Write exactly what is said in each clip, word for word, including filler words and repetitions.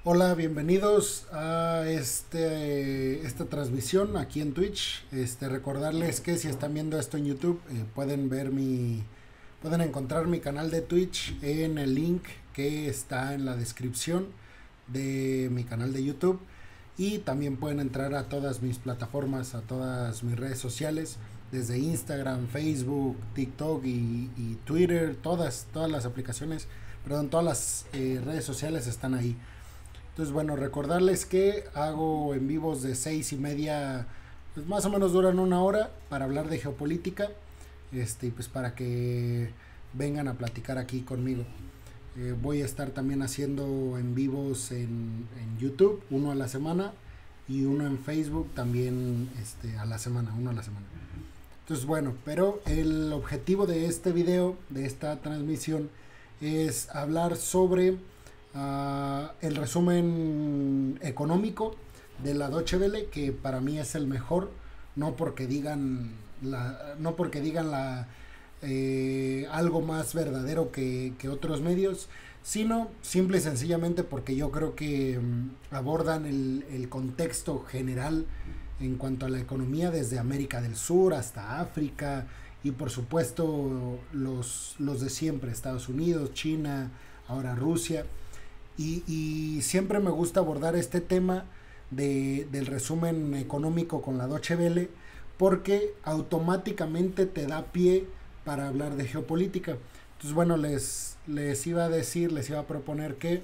Hola, bienvenidos a este, esta transmisión aquí en Twitch. Este, recordarles que si están viendo esto en YouTube, eh, pueden ver mi, pueden encontrar mi canal de Twitch en el link que está en la descripción de mi canal de YouTube. Y también pueden entrar a todas mis plataformas, a todas mis redes sociales, desde Instagram, Facebook, TikTok y, y Twitter, todas, todas las aplicaciones, perdón, todas las eh, redes sociales están ahí. Entonces, bueno, recordarles que hago en vivos de seis y media, pues más o menos duran una hora para hablar de geopolítica, este, pues para que vengan a platicar aquí conmigo. Eh, voy a estar también haciendo en vivos en, en YouTube, uno a la semana, y uno en Facebook también este, a la semana, uno a la semana. Entonces, bueno, pero el objetivo de este video, de esta transmisión, es hablar sobre Uh, el resumen económico de la Deutsche Welle, que para mí es el mejor, no porque digan la, no porque digan la, eh, algo más verdadero que, que otros medios, sino simple y sencillamente porque yo creo que um, abordan el, el contexto general en cuanto a la economía desde América del Sur hasta África y por supuesto los, los de siempre, Estados Unidos, China, ahora Rusia. Y, y siempre me gusta abordar este tema de, del resumen económico con la Deutsche Welle porque automáticamente te da pie para hablar de geopolítica. Entonces, bueno, les, les iba a decir, les iba a proponer que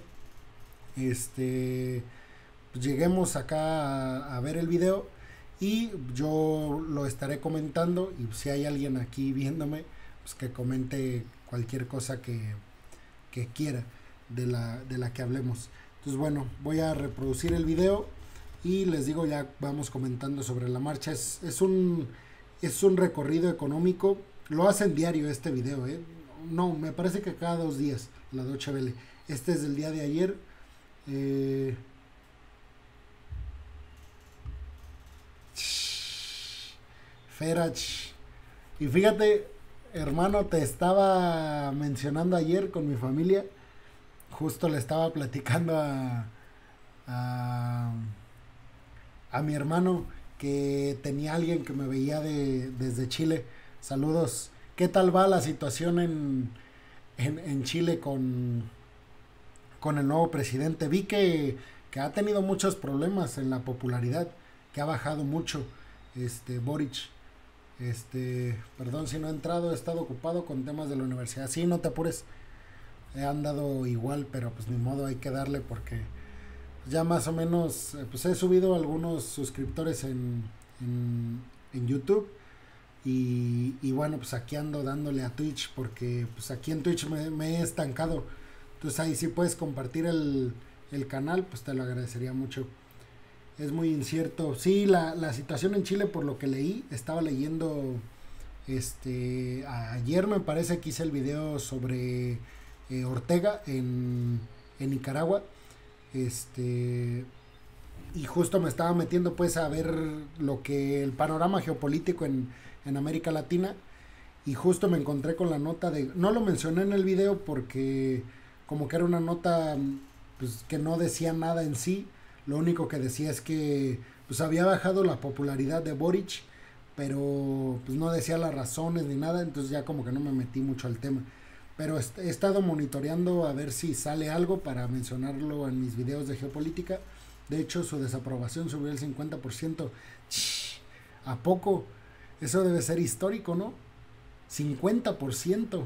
este, pues lleguemos acá a, a ver el video y yo lo estaré comentando y si hay alguien aquí viéndome, pues que comente cualquier cosa que, que quiera. De la, de la que hablemos. Entonces, bueno, voy a reproducir el video y les digo, ya vamos comentando sobre la marcha. Es, es, un, es un recorrido económico. Lo hacen diario este video, ¿eh? No, me parece que cada dos días la Deutsche Welle. Este es del día de ayer. Eh, Ferach. Y fíjate, hermano, te estaba mencionando ayer con mi familia. Justo le estaba platicando a, a, a mi hermano que tenía alguien que me veía de, desde Chile. Saludos. ¿Qué tal va la situación en, en, en Chile con, con el nuevo presidente? Vi que, que ha tenido muchos problemas en la popularidad, que ha bajado mucho este Boric. Este, perdón si no he entrado, he estado ocupado con temas de la universidad. Sí, no te apures. He andado igual, pero pues ni modo, hay que darle porque ya más o menos pues he subido algunos suscriptores en, en, en YouTube y, y bueno, pues aquí ando dándole a Twitch porque pues aquí en Twitch me, me he estancado. Entonces ahí si puedes compartir el, el canal, pues te lo agradecería mucho. Es muy incierto. Sí, la, la situación en Chile, por lo que leí, estaba leyendo este ayer me parece que hice el video sobre Eh, Ortega en, en Nicaragua, este y justo me estaba metiendo pues a ver lo que el panorama geopolítico en, en América Latina y justo me encontré con la nota de, no lo mencioné en el video porque como que era una nota pues que no decía nada en sí, lo único que decía es que pues había bajado la popularidad de Boric, pero pues no decía las razones ni nada, entonces ya como que no me metí mucho al tema. Pero he estado monitoreando a ver si sale algo para mencionarlo en mis videos de geopolítica. De hecho, su desaprobación subió el cincuenta por ciento. ¿A poco? Eso debe ser histórico, ¿no? cincuenta por ciento.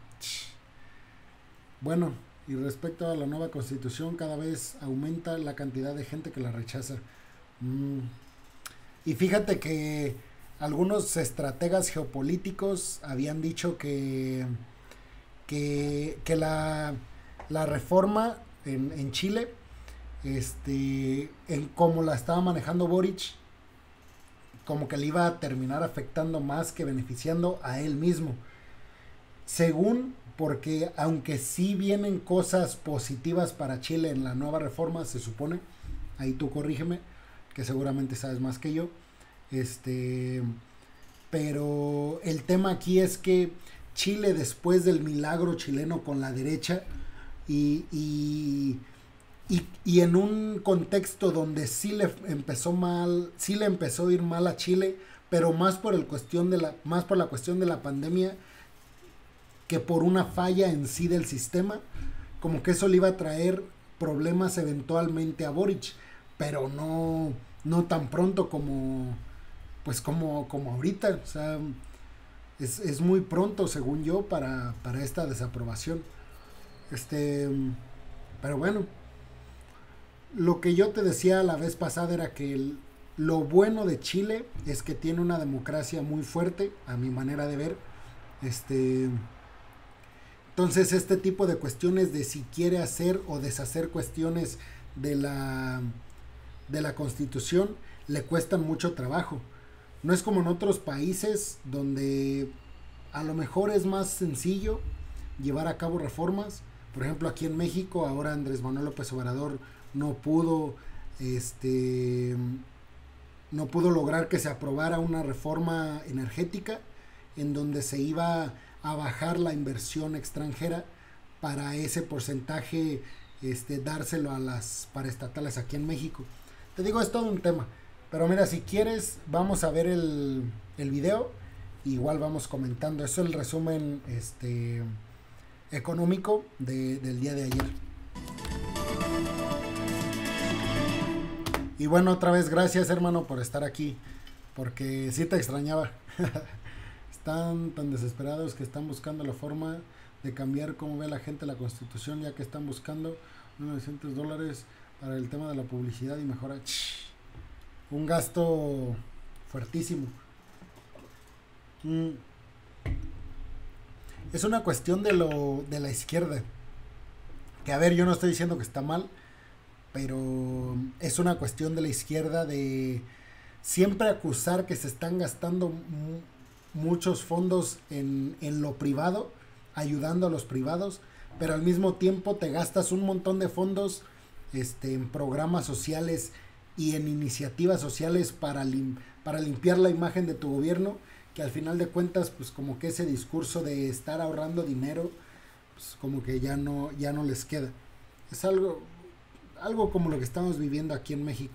Bueno, y respecto a la nueva constitución, cada vez aumenta la cantidad de gente que la rechaza. Mm. Y fíjate que algunos estrategas geopolíticos habían dicho que que, que la, la reforma en, en Chile, este, en cómo la estaba manejando Boric, como que le iba a terminar afectando más que beneficiando a él mismo. Según, porque aunque sí vienen cosas positivas para Chile en la nueva reforma, se supone, ahí tú corrígeme, que seguramente sabes más que yo, este, pero el tema aquí es que Chile, después del milagro chileno con la derecha y, y y, y en un contexto donde sí le empezó mal, sí le empezó a ir mal a Chile, pero más por el cuestión de la, más por la cuestión de la pandemia que por una falla en sí del sistema, como que eso le iba a traer problemas eventualmente a Boric, pero no, no tan pronto como, pues como, como ahorita, o sea, es, es muy pronto según yo para, para esta desaprobación. Este, pero bueno, lo que yo te decía la vez pasada era que el, lo bueno de Chile es que tiene una democracia muy fuerte, a mi manera de ver. Este, entonces este tipo de cuestiones de si quiere hacer o deshacer cuestiones de la, de la Constitución le cuestan mucho trabajo. No es como en otros países donde a lo mejor es más sencillo llevar a cabo reformas. Por ejemplo, aquí en México ahora Andrés Manuel López Obrador no pudo este no pudo lograr que se aprobara una reforma energética en donde se iba a bajar la inversión extranjera para ese porcentaje, este dárselo a las paraestatales aquí en México. Te digo, es todo un tema, pero mira, si quieres vamos a ver el, el video, igual vamos comentando. Eso es el resumen este económico de, del día de ayer. Y bueno, otra vez gracias, hermano, por estar aquí, porque sí te extrañaba. Están tan desesperados que están buscando la forma de cambiar cómo ve la gente la Constitución, ya que están buscando novecientos dólares para el tema de la publicidad y mejora. Un gasto fuertísimo. Mm. Es una cuestión de lo de la izquierda. Que a ver, yo no estoy diciendo que está mal, pero es una cuestión de la izquierda de siempre acusar que se están gastando mu muchos fondos en, en lo privado, ayudando a los privados, pero al mismo tiempo te gastas un montón de fondos este, en programas sociales y en iniciativas sociales para, lim para limpiar la imagen de tu gobierno, que al final de cuentas, pues como que ese discurso de estar ahorrando dinero, pues como que ya no, ya no les queda. Es algo... algo como lo que estamos viviendo aquí en México.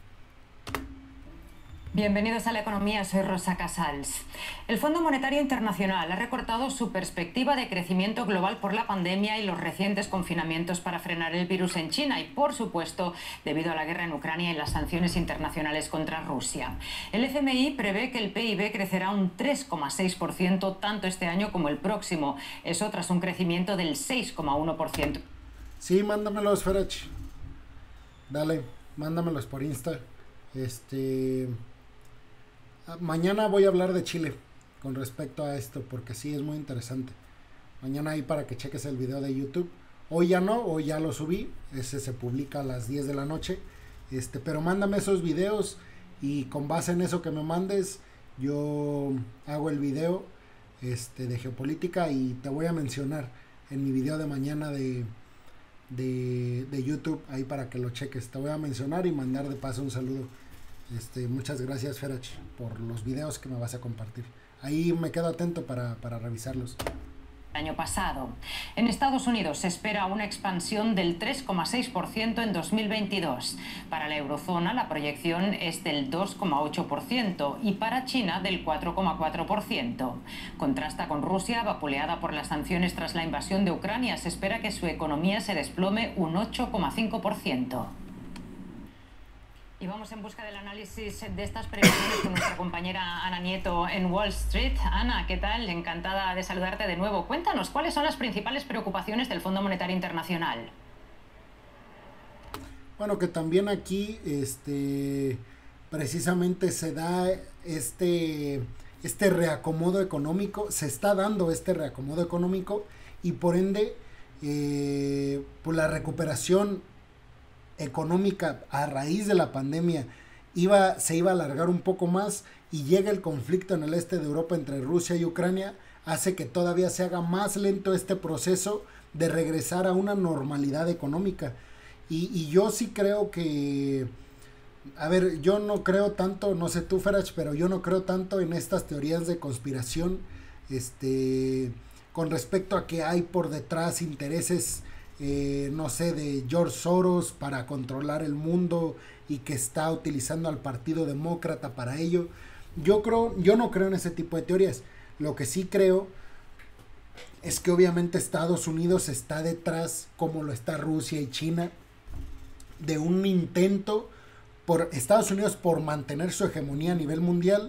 Bienvenidos a La Economía, soy Rosa Casals. El Fondo Monetario Internacional ha recortado su perspectiva de crecimiento global por la pandemia y los recientes confinamientos para frenar el virus en China y, por supuesto, debido a la guerra en Ucrania y las sanciones internacionales contra Rusia. El F M I prevé que el P I B crecerá un tres coma seis por ciento tanto este año como el próximo. Eso tras un crecimiento del seis coma uno por ciento. Sí, mándamelos, Ferach. Dale, mándamelos por Insta. Este... Mañana voy a hablar de Chile con respecto a esto, porque sí es muy interesante. Mañana ahí para que cheques el video de YouTube. Hoy ya no, hoy ya lo subí. Ese se publica a las diez de la noche. Este, pero mándame esos videos y con base en eso que me mandes, yo hago el video este, de geopolítica y te voy a mencionar en mi video de mañana de, de, de YouTube, ahí para que lo cheques. Te voy a mencionar y mandar de paso un saludo. Este, muchas gracias, Ferach, por los videos que me vas a compartir. Ahí me quedo atento para, para revisarlos. Año pasado. En Estados Unidos se espera una expansión del tres coma seis por ciento en dos mil veintidós. Para la eurozona la proyección es del dos coma ocho por ciento y para China del cuatro coma cuatro por ciento. Contrasta con Rusia, vapuleada por las sanciones tras la invasión de Ucrania. Se espera que su economía se desplome un ocho coma cinco por ciento. Y vamos en busca del análisis de estas previsiones con nuestra compañera Ana Nieto en Wall Street. Ana, ¿qué tal? Encantada de saludarte de nuevo. Cuéntanos, ¿cuáles son las principales preocupaciones del Fondo Monetario Internacional? Bueno, que también aquí este, precisamente se da este, este reacomodo económico, se está dando este reacomodo económico y por ende, eh, por la recuperación económica a raíz de la pandemia iba, se iba a alargar un poco más y llega el conflicto en el este de Europa entre Rusia y Ucrania, hace que todavía se haga más lento este proceso de regresar a una normalidad económica. Y, y yo sí creo que, a ver, yo no creo tanto, no sé tú, Ferach, pero yo no creo tanto en estas teorías de conspiración, este, con respecto a que hay por detrás intereses eh, no sé, de George Soros para controlar el mundo y que está utilizando al Partido Demócrata para ello. Yo creo, yo no creo en ese tipo de teorías. Lo que sí creo es que obviamente Estados Unidos está detrás, como lo está Rusia y China, de un intento por Estados Unidos por mantener su hegemonía a nivel mundial.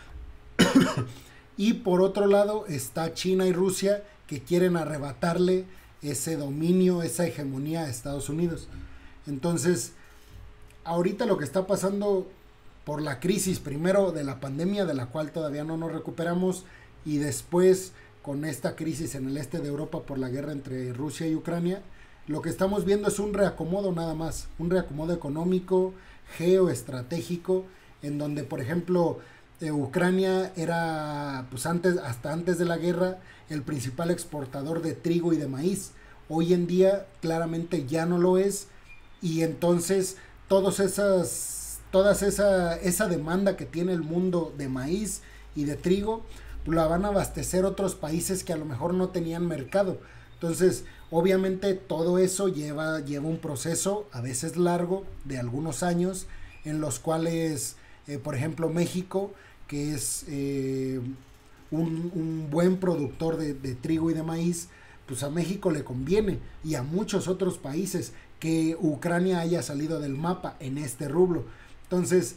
Y por otro lado está China y Rusia, que quieren arrebatarle ese dominio, esa hegemonía a Estados Unidos. Entonces, ahorita lo que está pasando por la crisis, primero de la pandemia, de la cual todavía no nos recuperamos, y después con esta crisis en el este de Europa por la guerra entre Rusia y Ucrania, lo que estamos viendo es un reacomodo nada más, un reacomodo económico, geoestratégico, en donde, por ejemplo, eh, Ucrania era, pues antes, hasta antes de la guerra, el principal exportador de trigo y de maíz. Hoy en día claramente ya no lo es, y entonces todas esas, todas esa, esa demanda que tiene el mundo de maíz y de trigo, la van a abastecer otros países que a lo mejor no tenían mercado. Entonces, obviamente todo eso lleva, lleva un proceso, a veces largo, de algunos años, en los cuales, eh, por ejemplo, México, que es eh, un, un buen productor de, de trigo y de maíz, pues a México le conviene, y a muchos otros países, que Ucrania haya salido del mapa en este rubro. Entonces,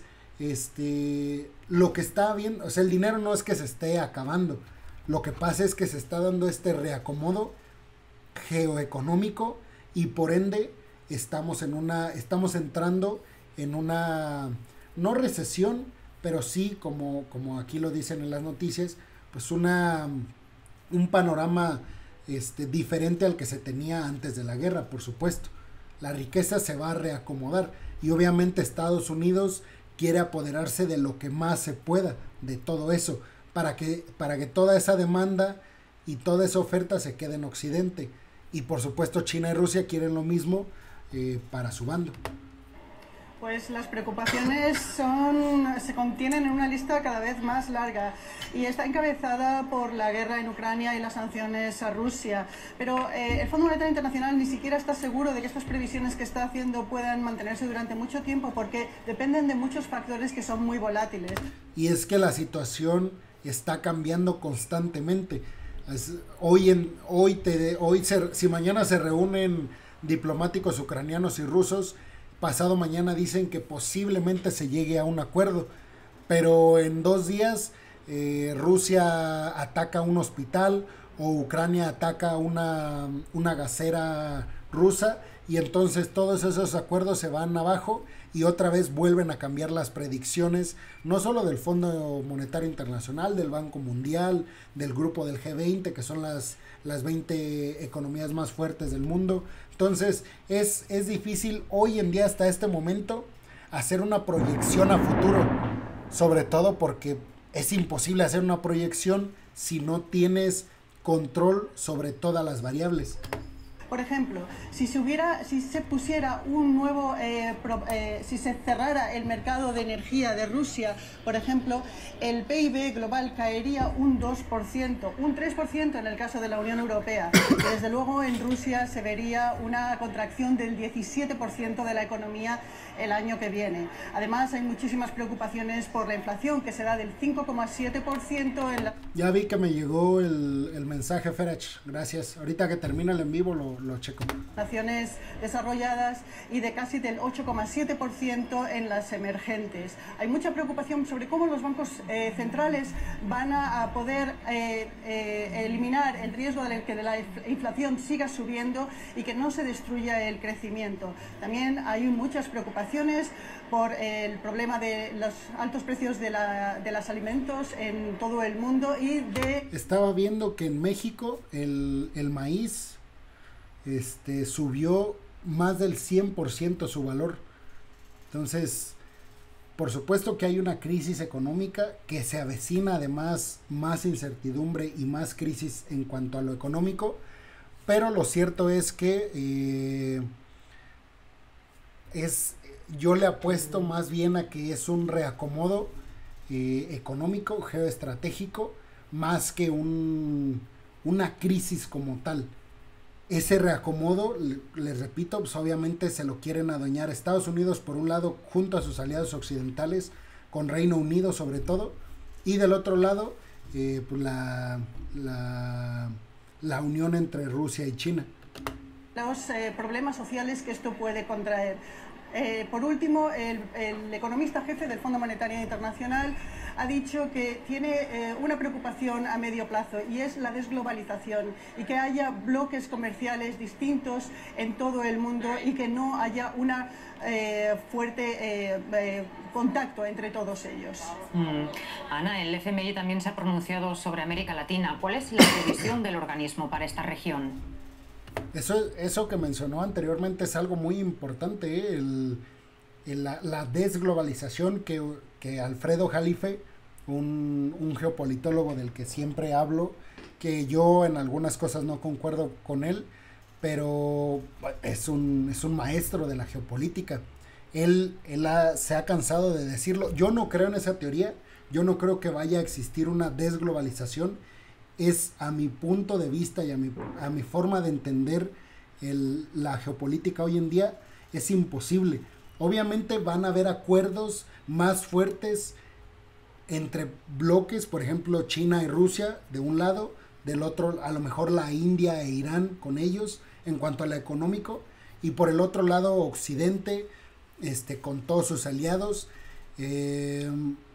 este, lo que está viendo, o sea, el dinero no es que se esté acabando, lo que pasa es que se está dando este reacomodo geoeconómico, y por ende estamos en una, estamos entrando en una, no recesión, pero sí, como, como aquí lo dicen en las noticias, pues una, un panorama este, diferente al que se tenía antes de la guerra, por supuesto. La riqueza se va a reacomodar, y obviamente Estados Unidos quiere apoderarse de lo que más se pueda de todo eso, para que, para que toda esa demanda y toda esa oferta se quede en Occidente. Y por supuesto China y Rusia quieren lo mismo eh, para su bando. Pues las preocupaciones son, se contienen en una lista cada vez más larga, y está encabezada por la guerra en Ucrania y las sanciones a Rusia. Pero eh, el Fondo Monetario Internacional ni siquiera está seguro de que estas previsiones que está haciendo puedan mantenerse durante mucho tiempo, porque dependen de muchos factores que son muy volátiles. Y es que la situación está cambiando constantemente. Es, hoy, en, hoy, te, hoy se, si mañana se reúnen diplomáticos ucranianos y rusos, pasado mañana dicen que posiblemente se llegue a un acuerdo, pero en dos días eh, Rusia ataca un hospital, o Ucrania ataca una, una gasera rusa, y entonces todos esos acuerdos se van abajo, y otra vez vuelven a cambiar las predicciones, no solo del Fondo Monetario Internacional, del Banco Mundial, del grupo del G veinte, que son las, las veinte economías más fuertes del mundo. Entonces es, es difícil hoy en día, hasta este momento, hacer una proyección a futuro, sobre todo porque es imposible hacer una proyección si no tienes control sobre todas las variables. Por ejemplo, si se hubiera, si se pusiera un nuevo, eh, pro, eh, si se cerrara el mercado de energía de Rusia, por ejemplo, el P I B global caería un dos por ciento, un tres por ciento en el caso de la Unión Europea. Desde luego en Rusia se vería una contracción del diecisiete por ciento de la economía el año que viene. Además, hay muchísimas preocupaciones por la inflación, que será del cinco coma siete por ciento en la... Ya vi que me llegó el, el mensaje, Ferach, gracias. Ahorita que termina el en vivo lo, lo checo. Naciones desarrolladas, y de casi del ocho coma siete por ciento en las emergentes. Hay mucha preocupación sobre cómo los bancos eh, centrales van a, a poder eh, eh, eliminar el riesgo de que la inflación siga subiendo y que no se destruya el crecimiento. También hay muchas preocupaciones por el problema de los altos precios de, la, de los alimentos en todo el mundo, y de... Estaba viendo que en México el, el maíz este, subió más del cien por ciento su valor. Entonces, por supuesto que hay una crisis económica que se avecina, además más incertidumbre y más crisis en cuanto a lo económico, pero lo cierto es que eh, es, yo le apuesto más bien a que es un reacomodo eh, económico, geoestratégico, más que un, una crisis como tal. ese reacomodo, les repito, pues obviamente se lo quieren adueñar Estados Unidos por un lado junto a sus aliados occidentales, con Reino Unido sobre todo, y del otro lado eh, pues la, la, la unión entre Rusia y China. Los eh, problemas sociales que esto puede contraer. Eh, por último, el, el economista jefe del Fondo Monetario Internacional ha dicho que tiene eh, una preocupación a medio plazo y es la desglobalización y que haya bloques comerciales distintos en todo el mundo y que no haya una eh, fuerte eh, eh, contacto entre todos ellos. Mm. Ana, el F M I también se ha pronunciado sobre América Latina. ¿Cuál es la previsión del organismo para esta región? Eso, eso que mencionó anteriormente es algo muy importante, ¿eh? el, el, la, la desglobalización que, que Alfredo Jalife, un, un geopolitólogo del que siempre hablo, que yo en algunas cosas no concuerdo con él, pero es un, es un maestro de la geopolítica. Él, él ha, se ha cansado de decirlo. Yo no creo en esa teoría, yo no creo que vaya a existir una desglobalización. Es a mi punto de vista y a mi, a mi forma de entender el, la geopolítica hoy en día, es imposible. Obviamente van a haber acuerdos más fuertes entre bloques, por ejemplo China y Rusia de un lado, del otro a lo mejor la India e Irán con ellos en cuanto a lo económico, y por el otro lado Occidente este, con todos sus aliados. Eh,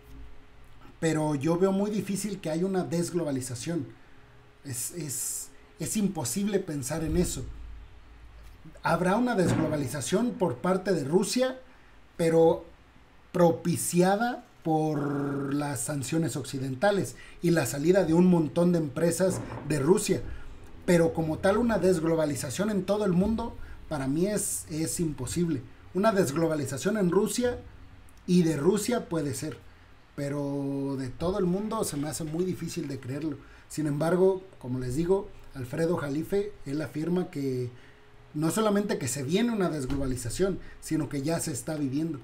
pero yo veo muy difícil que haya una desglobalización. Es, es, es imposible pensar en eso. Habrá una desglobalización por parte de Rusia, pero propiciada por las sanciones occidentales y la salida de un montón de empresas de Rusia. Pero como tal una desglobalización en todo el mundo, para mí es, es imposible. Una desglobalización en Rusia y de Rusia puede ser, pero de todo el mundo se me hace muy difícil de creerlo. Sin embargo, como les digo, Alfredo Jalife, él afirma que no solamente que se viene una desglobalización, sino que ya se está viviendo.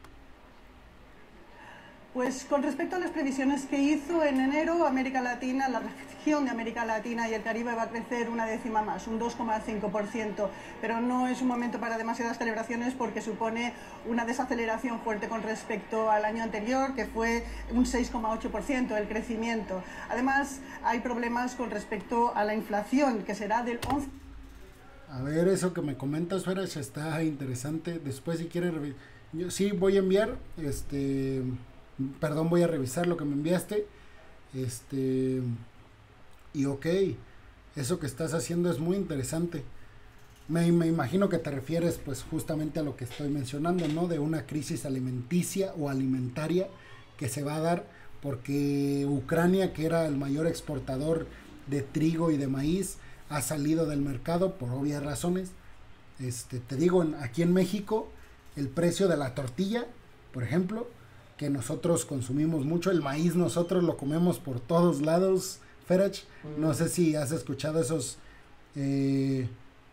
Pues con respecto a las previsiones que hizo en enero, América Latina, la región de América Latina y el Caribe va a crecer una décima más, un dos coma cinco por ciento, pero no es un momento para demasiadas celebraciones porque supone una desaceleración fuerte con respecto al año anterior, que fue un seis coma ocho por ciento el crecimiento. Además, hay problemas con respecto a la inflación, que será del once por ciento. A ver, eso que me comentas, Feras, está interesante. Después, si quieres, yo sí voy a enviar, este... Perdón, voy a revisar lo que me enviaste. Este. Y ok, eso que estás haciendo es muy interesante. Me, me imagino que te refieres, pues, justamente a lo que estoy mencionando, ¿no? De una crisis alimenticia o alimentaria que se va a dar porque Ucrania, que era el mayor exportador de trigo y de maíz, ha salido del mercado por obvias razones. Este, te digo, en, aquí en México, el precio de la tortilla, por ejemplo, que nosotros consumimos mucho, el maíz nosotros lo comemos por todos lados, Ferach, no sé si has escuchado esos, eh,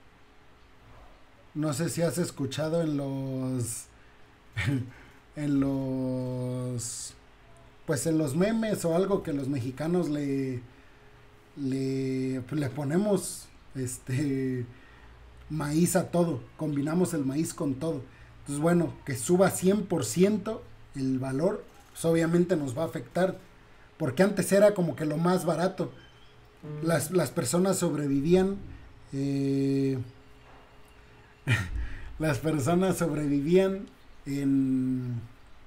no sé si has escuchado en los, en los, pues en los memes o algo que los mexicanos le, le, pues le ponemos, este, maíz a todo, combinamos el maíz con todo. Entonces, bueno, que suba cien por ciento el valor, pues obviamente nos va a afectar, porque antes era como que lo más barato. Las, las personas sobrevivían, eh, las personas sobrevivían en,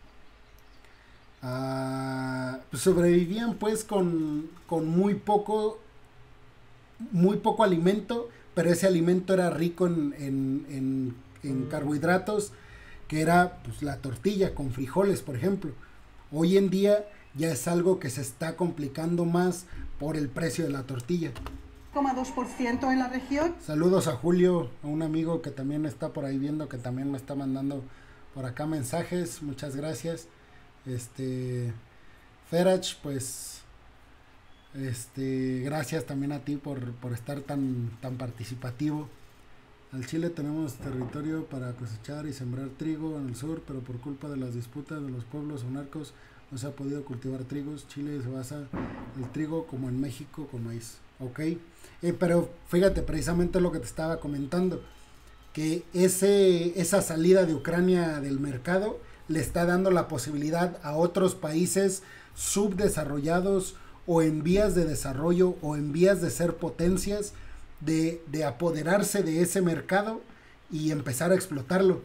uh, pues sobrevivían pues con, con muy poco, muy poco alimento, pero ese alimento era rico en, en, en, en carbohidratos, que era pues la tortilla con frijoles, por ejemplo. Hoy en día ya es algo que se está complicando más por el precio de la tortilla. cero coma dos por ciento en la región. Saludos a Julio, a un amigo que también está por ahí viendo, que también me está mandando por acá mensajes. Muchas gracias. Este, Ferach, pues, este, gracias también a ti por, por estar tan, tan participativo. Al Chile tenemos territorio para cosechar y sembrar trigo en el sur, pero por culpa de las disputas de los pueblos o narcos no se ha podido cultivar trigos. Chile se basa el trigo como en México con maíz. Ok, eh, pero fíjate, precisamente lo que te estaba comentando, que ese, esa salida de Ucrania del mercado le está dando la posibilidad a otros países subdesarrollados o en vías de desarrollo o en vías de ser potencias de, de apoderarse de ese mercado y empezar a explotarlo.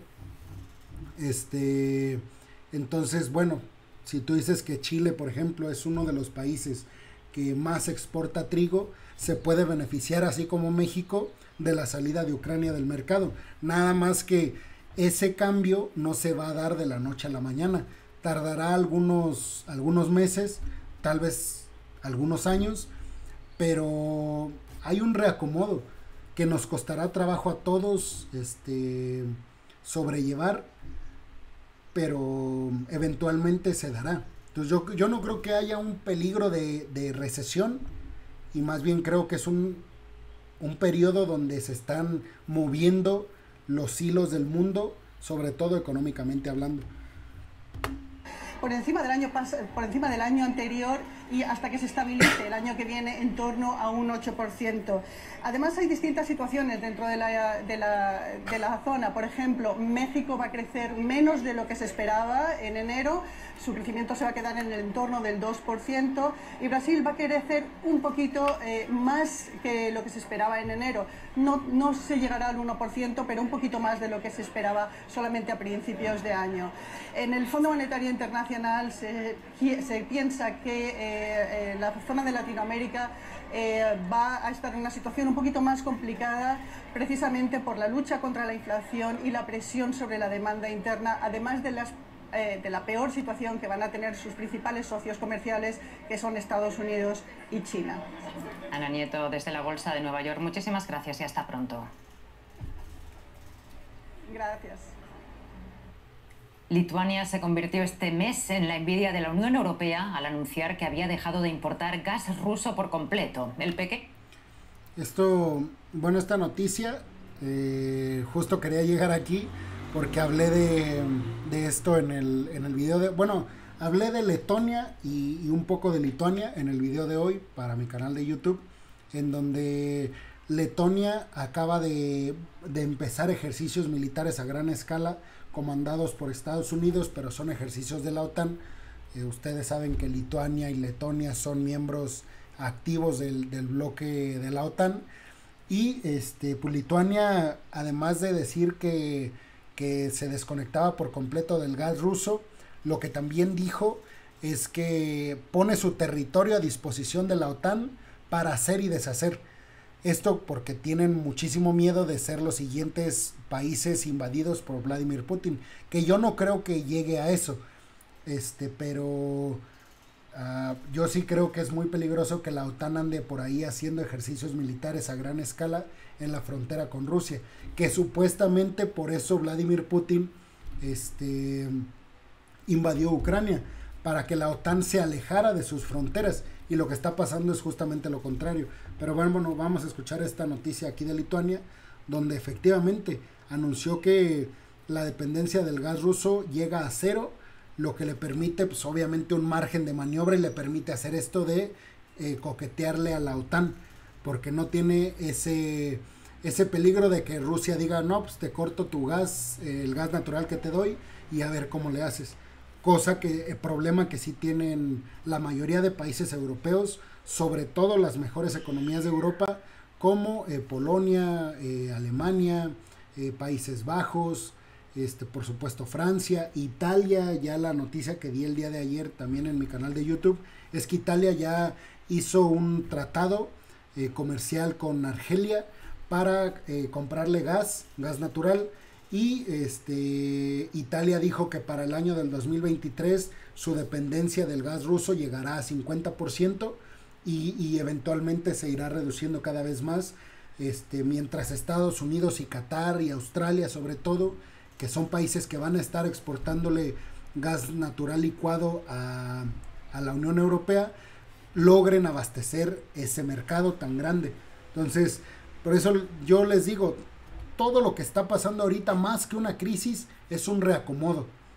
Este, entonces, bueno, si tú dices que Chile, por ejemplo, es uno de los países que más exporta trigo, se puede beneficiar, así como México, de la salida de Ucrania del mercado. Nada más que ese cambio no se va a dar de la noche a la mañana. Tardará algunos, algunos meses, tal vez algunos años, pero hay un reacomodo que nos costará trabajo a todos este, sobrellevar, pero eventualmente se dará. Entonces yo, yo no creo que haya un peligro de, de recesión, y más bien creo que es un, un periodo donde se están moviendo los hilos del mundo, sobre todo económicamente hablando. Por encima del año pas por encima del año anterior y hasta que se estabilice el año que viene en torno a un ocho por ciento. Además hay distintas situaciones dentro de la, de, la, de la zona. Por ejemplo, México va a crecer menos de lo que se esperaba en enero, su crecimiento se va a quedar en el entorno del dos por ciento, y Brasil va a crecer un poquito eh, más que lo que se esperaba en enero. No, no se llegará al uno por ciento, pero un poquito más de lo que se esperaba solamente a principios de año. En el Fondo Monetario Internacional se, se piensa que eh, eh, la zona de Latinoamérica eh, va a estar en una situación un poquito más complicada, precisamente por la lucha contra la inflación y la presión sobre la demanda interna, además de las eh, de la peor situación que van a tener sus principales socios comerciales, que son Estados Unidos y China. Ana Nieto, desde la Bolsa de Nueva York, muchísimas gracias y hasta pronto. Gracias. Lituania se convirtió este mes en la envidia de la Unión Europea al anunciar que había dejado de importar gas ruso por completo. ¿El peque? Esto, bueno, esta noticia, eh, justo quería llegar aquí porque hablé de, de esto en el, en el video de... Bueno, hablé de Letonia y, y un poco de Lituania en el video de hoy para mi canal de YouTube, en donde Letonia acaba de, de empezar ejercicios militares a gran escala comandados por Estados Unidos, pero son ejercicios de la OTAN. Eh, ustedes saben que Lituania y Letonia son miembros activos del, del bloque de la OTAN, y este, pues Lituania, además de decir que, que se desconectaba por completo del gas ruso, lo que también dijo es que pone su territorio a disposición de la OTAN para hacer y deshacer. Esto porque tienen muchísimo miedo de ser los siguientes países invadidos por Vladimir Putin, que yo no creo que llegue a eso, este, pero uh, yo sí creo que es muy peligroso que la OTAN ande por ahí haciendo ejercicios militares a gran escala en la frontera con Rusia, que supuestamente por eso Vladimir Putin este, invadió Ucrania, para que la OTAN se alejara de sus fronteras, y lo que está pasando es justamente lo contrario. Pero bueno, bueno, vamos a escuchar esta noticia aquí de Lituania, donde efectivamente anunció que la dependencia del gas ruso llega a cero, lo que le permite pues obviamente un margen de maniobra, y le permite hacer esto de eh, coquetearle a la OTAN, porque no tiene ese, ese peligro de que Rusia diga, no, pues te corto tu gas, eh, el gas natural que te doy, y a ver cómo le haces. Cosa que, el problema que sí tienen la mayoría de países europeos, sobre todo las mejores economías de Europa, como eh, Polonia, eh, Alemania, eh, Países Bajos, este, por supuesto Francia, Italia. Ya la noticia que di el día de ayer también en mi canal de YouTube, es que Italia ya hizo un tratado eh, comercial con Argelia para eh, comprarle gas, gas natural. Y este, Italia dijo que para el año del dos mil veintitrés su dependencia del gas ruso llegará a cincuenta por ciento, y, y eventualmente se irá reduciendo cada vez más, este, mientras Estados Unidos y Qatar y Australia, sobre todo, que son países que van a estar exportándole gas natural licuado a, a la Unión Europea, logren abastecer ese mercado tan grande. Entonces, por eso yo les digo, todo lo que está pasando ahorita, más que una crisis, es un reacomodo.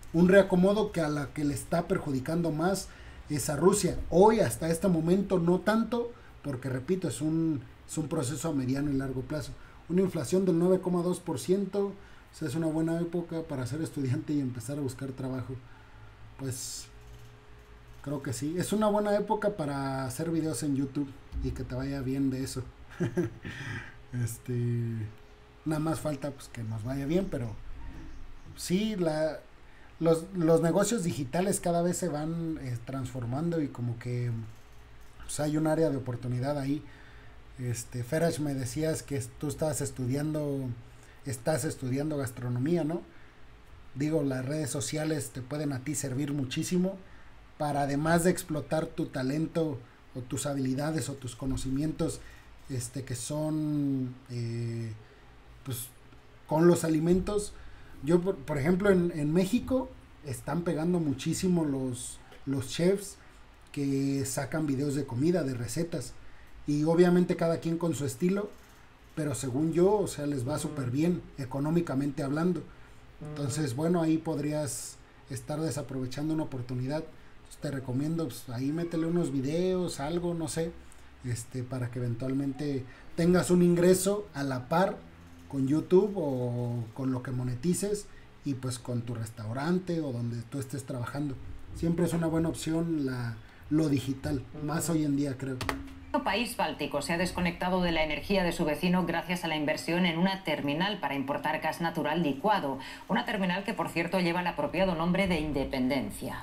un reacomodo que a la que le está perjudicando más es a Rusia. Hoy, hasta este momento, no tanto, porque repito, es un, es un proceso a mediano y largo plazo. Una inflación del nueve coma dos por ciento, o sea, es una buena época para ser estudiante y empezar a buscar trabajo. Pues creo que sí, es una buena época para hacer videos en YouTube y que te vaya bien de eso. este, nada más falta pues que nos vaya bien, pero sí, la, los, los negocios digitales cada vez se van eh, transformando y como que pues, hay un área de oportunidad ahí. Este, Ferach, me decías que tú estabas estudiando, estás estudiando gastronomía, ¿no? Digo, las redes sociales te pueden a ti servir muchísimo para, además de explotar tu talento o tus habilidades o tus conocimientos, este, que son eh, pues con los alimentos. Yo por, por ejemplo en, en México están pegando muchísimo los, los chefs que sacan videos de comida, de recetas, y obviamente cada quien con su estilo, pero según yo, o sea, les va súper bien económicamente hablando. Entonces, bueno, ahí podrías estar desaprovechando una oportunidad. Pues te recomiendo, pues, ahí métele unos videos, algo, no sé, este, para que eventualmente tengas un ingreso a la par con YouTube o con lo que monetices y pues con tu restaurante o donde tú estés trabajando. Siempre es una buena opción la, lo digital, más hoy en día, creo. El país báltico se ha desconectado de la energía de su vecino gracias a la inversión en una terminal para importar gas natural licuado. Una terminal que, por cierto, lleva el apropiado nombre de Independencia.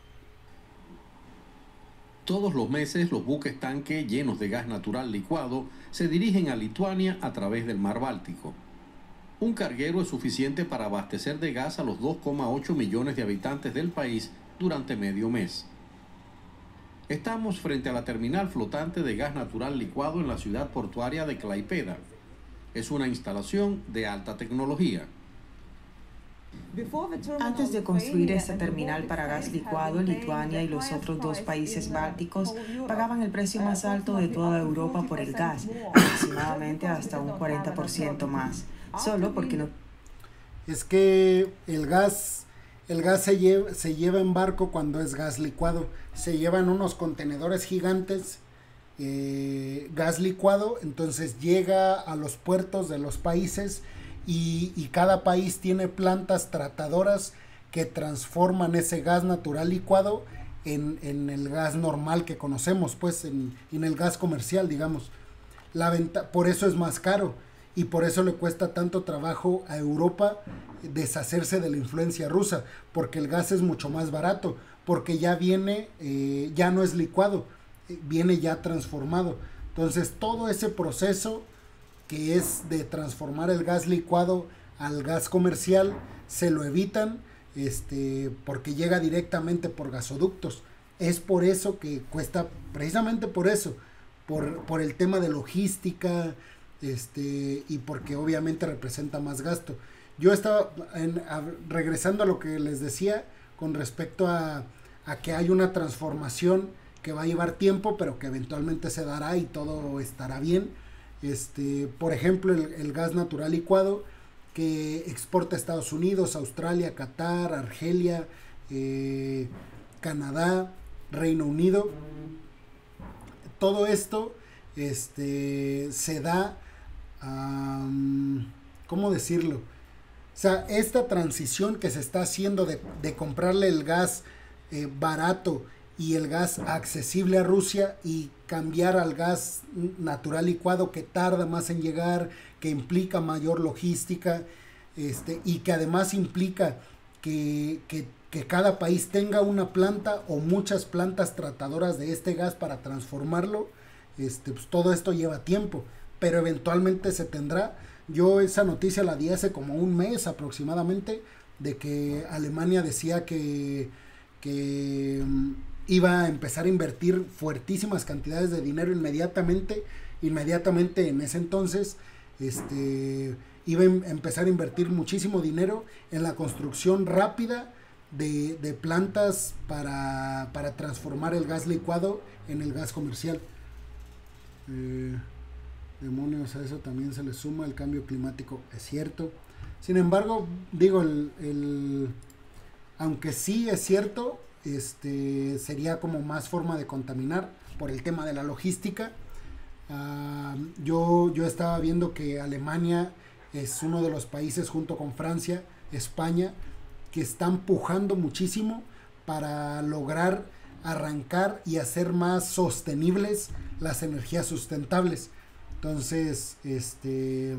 Todos los meses los buques tanque llenos de gas natural licuado se dirigen a Lituania a través del mar Báltico. Un carguero es suficiente para abastecer de gas a los dos coma ocho millones de habitantes del país durante medio mes. Estamos frente a la terminal flotante de gas natural licuado en la ciudad portuaria de Klaipėda. Es una instalación de alta tecnología. Antes de construir esta terminal para gas licuado, Lituania y los otros dos países bálticos pagaban el precio más alto de toda Europa por el gas, aproximadamente hasta un cuarenta por ciento más, solo porque no... Es que el gas... El gas se lleva, se lleva en barco cuando es gas licuado. Se llevan unos contenedores gigantes, eh, gas licuado, entonces llega a los puertos de los países y, y cada país tiene plantas tratadoras que transforman ese gas natural licuado en, en el gas normal que conocemos, pues en, en el gas comercial, digamos. La venta, por eso es más caro y por eso le cuesta tanto trabajo a Europa deshacerse de la influencia rusa, porque el gas es mucho más barato, porque ya viene, eh, ya no es licuado, eh, viene ya transformado. Entonces todo ese proceso que es de transformar el gas licuado al gas comercial, se lo evitan, este, porque llega directamente por gasoductos. Es por eso que cuesta, precisamente por eso, por, por el tema de logística, este, y porque obviamente representa más gasto. Yo estaba en, a, regresando a lo que les decía con respecto a, a que hay una transformación que va a llevar tiempo, pero que eventualmente se dará y todo estará bien. Este, por ejemplo, el, el gas natural licuado que exporta a Estados Unidos, Australia, Qatar, Argelia, eh, Canadá, Reino Unido. Todo esto este, se da, um, ¿cómo decirlo? O sea, esta transición que se está haciendo de, de comprarle el gas eh, barato y el gas accesible a Rusia y cambiar al gas natural licuado que tarda más en llegar, que implica mayor logística, este, y que además implica que, que, que cada país tenga una planta o muchas plantas tratadoras de este gas para transformarlo. Este, pues todo esto lleva tiempo, pero eventualmente se tendrá. Yo esa noticia la di hace como un mes aproximadamente, de que Alemania decía que, que um, iba a empezar a invertir fuertísimas cantidades de dinero inmediatamente, inmediatamente en ese entonces, este, iba a empezar a invertir muchísimo dinero en la construcción rápida de, de plantas para, para transformar el gas licuado en el gas comercial. Eh, demonios, a eso también se le suma el cambio climático, es cierto. Sin embargo, digo, el, el aunque sí es cierto, este sería como más forma de contaminar por el tema de la logística. Uh, yo, yo estaba viendo que Alemania es uno de los países junto con Francia, España, que están pujando muchísimo para lograr arrancar y hacer más sostenibles las energías sustentables. Entonces, este,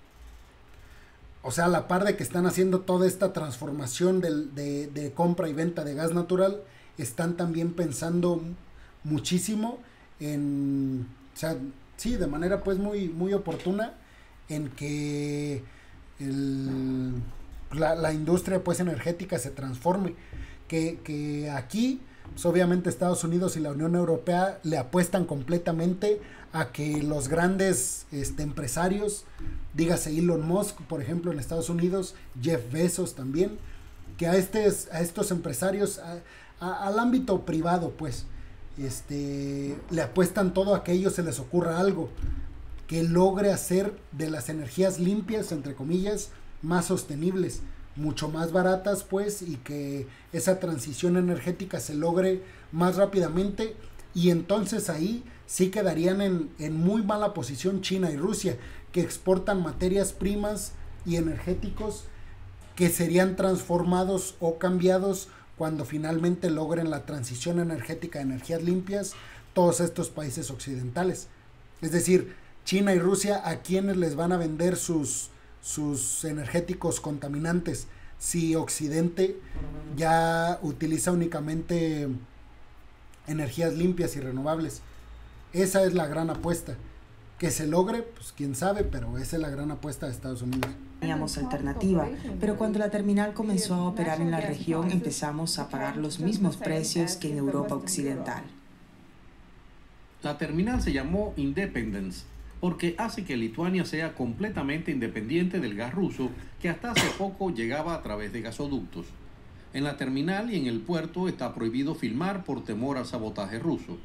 o sea, a la par de que están haciendo toda esta transformación de, de, de compra y venta de gas natural, están también pensando muchísimo en, o sea, sí, de manera pues muy, muy oportuna, en que el, la, la industria pues energética se transforme, que, que aquí pues obviamente Estados Unidos y la Unión Europea le apuestan completamente a que los grandes este, empresarios, dígase Elon Musk, por ejemplo, en Estados Unidos, Jeff Bezos también, que a, estes, a estos empresarios, a, a, al ámbito privado, pues, este, le apuestan todo a que a ellos se les ocurra algo que logre hacer de las energías limpias, entre comillas, más sostenibles, mucho más baratas, pues, y que esa transición energética se logre más rápidamente, y entonces ahí sí quedarían en, en muy mala posición China y Rusia, que exportan materias primas y energéticos que serían transformados o cambiados cuando finalmente logren la transición energética de energías limpias todos estos países occidentales. Es decir, China y Rusia, ¿a quiénes les van a vender sus sus energéticos contaminantes si Occidente ya utiliza únicamente energías limpias y renovables? Esa es la gran apuesta. Que se logre, pues quién sabe, pero esa es la gran apuesta de Estados Unidos. Teníamos alternativa, pero cuando la terminal comenzó a operar en la región empezamos a pagar los mismos precios que en Europa Occidental. La terminal se llamó Independence porque hace que Lituania sea completamente independiente del gas ruso, que hasta hace poco llegaba a través de gasoductos. En la terminal y en el puerto está prohibido filmar por temor al sabotaje ruso.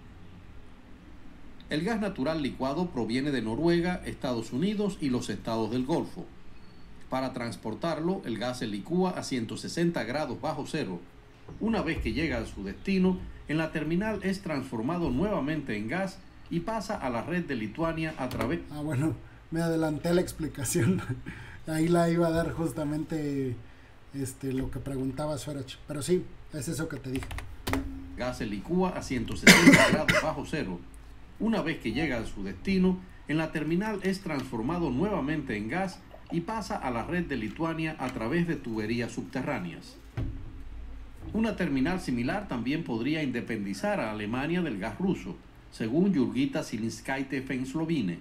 El gas natural licuado proviene de Noruega, Estados Unidos y los estados del Golfo. Para transportarlo, el gas se licúa a ciento sesenta grados bajo cero. Una vez que llega a su destino, en la terminal es transformado nuevamente en gas y pasa a la red de Lituania a través... Ah, bueno, me adelanté a la explicación. Ahí la iba a dar justamente este, lo que preguntaba Suerach. Pero sí, es eso que te dije. Gas se licúa a ciento sesenta grados bajo cero. Una vez que llega a su destino, en la terminal es transformado nuevamente en gas y pasa a la red de Lituania a través de tuberías subterráneas. Una terminal similar también podría independizar a Alemania del gas ruso, según Jurgita Silinskaite Fenslovine.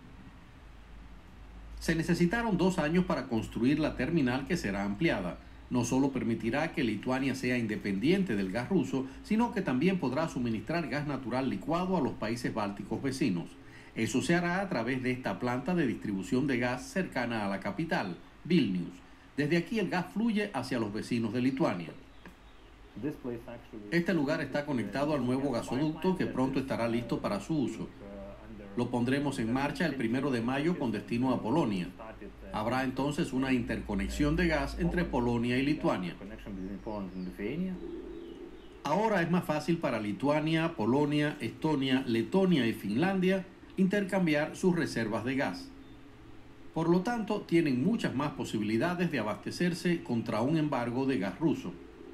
Se necesitaron dos años para construir la terminal, que será ampliada. No solo permitirá que Lituania sea independiente del gas ruso, sino que también podrá suministrar gas natural licuado a los países bálticos vecinos. Eso se hará a través de esta planta de distribución de gas cercana a la capital, Vilnius. Desde aquí el gas fluye hacia los vecinos de Lituania. Este lugar está conectado al nuevo gasoducto que pronto estará listo para su uso. Lo pondremos en marcha el primero de mayo con destino a Polonia. Habrá entonces una interconexión de gas entre Polonia y Lituania. Ahora es más fácil para Lituania, Polonia, Estonia, Letonia y Finlandia intercambiar sus reservas de gas. Por lo tanto, tienen muchas más posibilidades de abastecerse contra un embargo de gas ruso.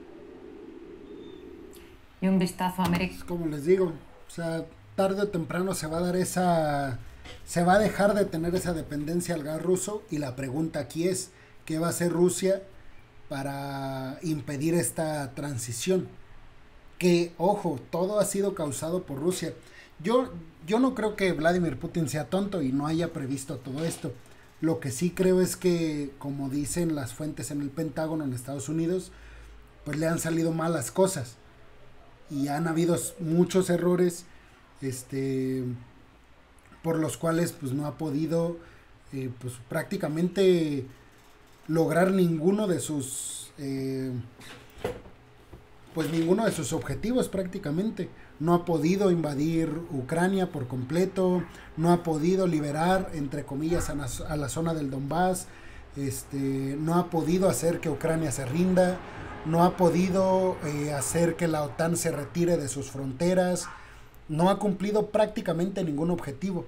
Y un vistazo a América. Como les digo, o sea, tarde o temprano se va a dar esa, se va a dejar de tener esa dependencia al gas ruso, y la pregunta aquí es, ¿qué va a hacer Rusia para impedir esta transición? Que, ojo, todo ha sido causado por Rusia. Yo, yo no creo que Vladimir Putin sea tonto y no haya previsto todo esto. Lo que sí creo es que, como dicen las fuentes en el Pentágono en Estados Unidos, pues le han salido mal las cosas. Y han habido muchos errores este, por los cuales pues no ha podido eh, pues prácticamente lograr ninguno de sus eh, pues ninguno de sus objetivos prácticamente. No ha podido invadir Ucrania por completo, no ha podido liberar, entre comillas, a la, a la zona del Donbass, este, no ha podido hacer que Ucrania se rinda, no ha podido eh, hacer que la OTAN se retire de sus fronteras, no ha cumplido prácticamente ningún objetivo.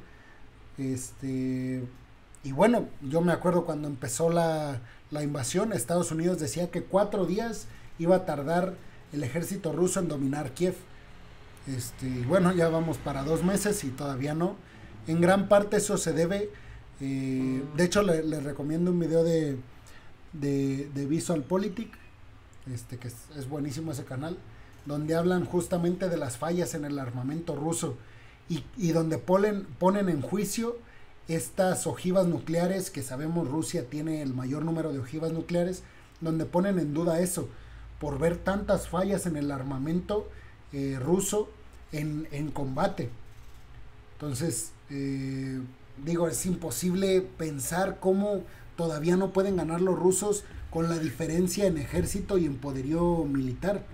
Este, y bueno, yo me acuerdo cuando empezó la, la invasión, Estados Unidos decía que cuatro días iba a tardar el ejército ruso en dominar Kiev. Este, y bueno, ya vamos para dos meses y todavía no. En gran parte eso se debe, eh, de hecho les le recomiendo un video de, de, de VisualPolitik, este, que es, es buenísimo ese canal, donde hablan justamente de las fallas en el armamento ruso y, y donde ponen, ponen en juicio estas ojivas nucleares, que sabemos Rusia tiene el mayor número de ojivas nucleares, donde ponen en duda eso, por ver tantas fallas en el armamento eh, ruso en, en combate. Entonces, eh, digo, es imposible pensar cómo todavía no pueden ganar los rusos con la diferencia en ejército y en poderío militar.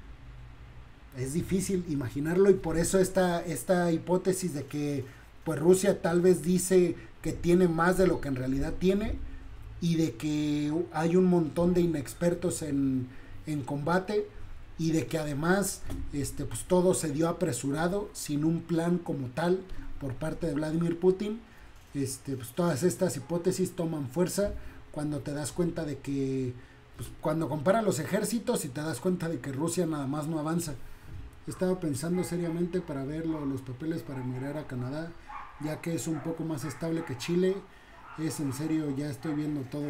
Es difícil imaginarlo, y por eso esta, esta hipótesis de que pues Rusia tal vez dice que tiene más de lo que en realidad tiene, y de que hay un montón de inexpertos en, en combate, y de que además este, pues todo se dio apresurado, sin un plan como tal por parte de Vladimir Putin. Este, pues todas estas hipótesis toman fuerza cuando te das cuenta de que, pues, cuando comparan los ejércitos y te das cuenta de que Rusia nada más no avanza. Estaba pensando seriamente para ver lo, los papeles para emigrar a Canadá, ya que es un poco más estable que Chile. Es en serio, ya estoy viendo todo.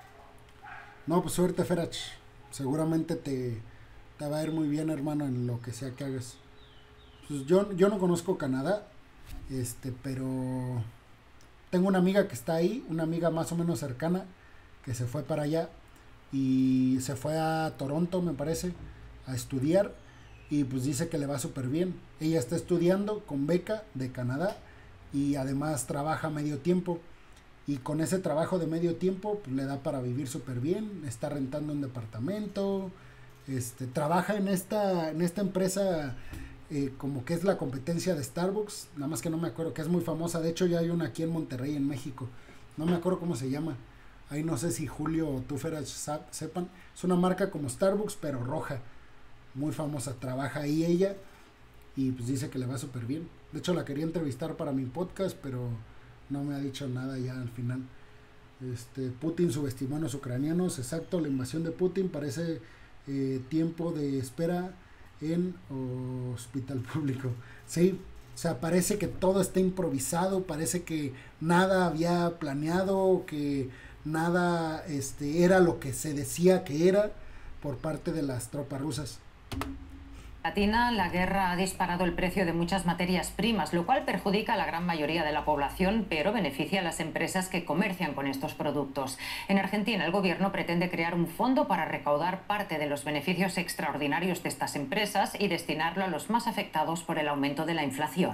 No, pues suerte, Ferach. Seguramente te, te va a ir muy bien, hermano, en lo que sea que hagas. Pues yo, yo no conozco Canadá, este, pero tengo una amiga que está ahí, una amiga más o menos cercana, que se fue para allá y se fue a Toronto, me parece, a estudiar, y pues dice que le va súper bien. Ella está estudiando con beca de Canadá y además trabaja medio tiempo, y con ese trabajo de medio tiempo pues le da para vivir súper bien. Está rentando un departamento, este, trabaja en esta, en esta empresa eh, como que es la competencia de Starbucks, nada más que no me acuerdo, que es muy famosa. De hecho ya hay una aquí en Monterrey, en México, no me acuerdo cómo se llama. Ahí no sé si Julio o tú, Ferach, sepan. Es una marca como Starbucks, pero roja, muy famosa. Trabaja ahí ella y pues dice que le va súper bien. De hecho la quería entrevistar para mi podcast, pero no me ha dicho nada ya al final. Este, Putin subestimó a los ucranianos. Exacto, la invasión de Putin parece eh, tiempo de espera en hospital público. Sí, o sea, parece que todo está improvisado, parece que nada había planeado, que nada este, era lo que se decía que era por parte de las tropas rusas. Latina, la guerra ha disparado el precio de muchas materias primas, lo cual perjudica a la gran mayoría de la población, pero beneficia a las empresas que comercian con estos productos. En Argentina, el gobierno pretende crear un fondo para recaudar parte de los beneficios extraordinarios de estas empresas y destinarlo a los más afectados por el aumento de la inflación.